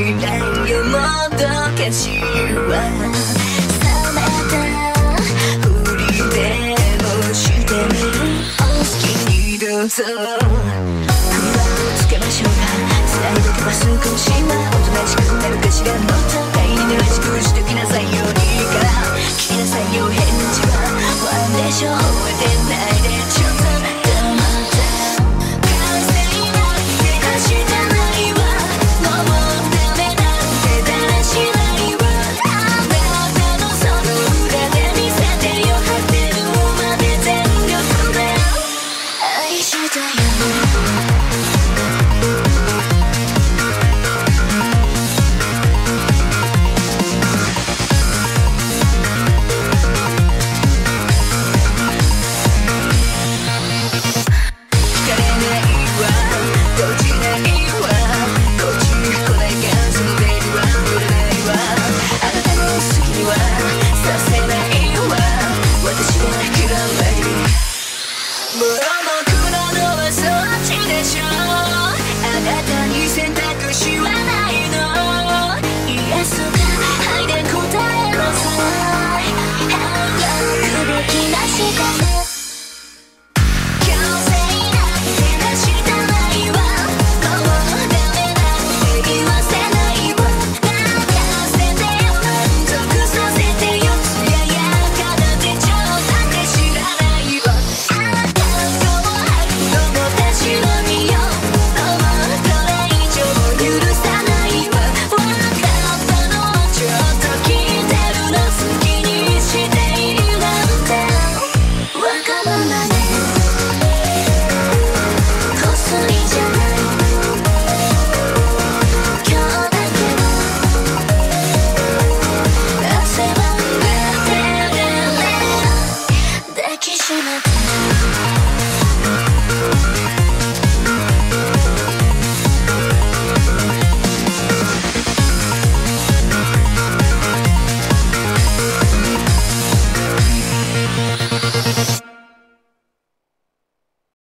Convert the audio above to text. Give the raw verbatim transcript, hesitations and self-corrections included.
いらんよもどかしは冷めたふりでもしてお好きにどうぞ首輪をつけましょうか繋いでけば少しはおとなしくなるかしらもっと第二のらしくしときなさいよいいから聞きなさいよ返事はワンでしょ覚えてないでちょっと